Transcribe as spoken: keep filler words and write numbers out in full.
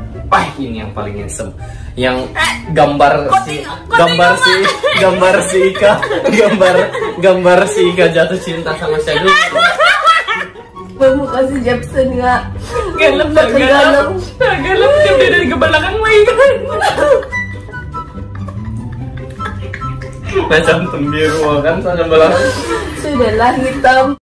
Wah, ini yang paling handsome. Yang gambar si Koting, gambar si gambar si Ika, gambar gambar si Ika jatuh cinta sama saya dulu. Bermuka si Jackson nggak? Galap tak galap. Tak galap dia udah dari ke belakang lagi kan. Macam tembiru kan sana belakang. Sudahlah hitam.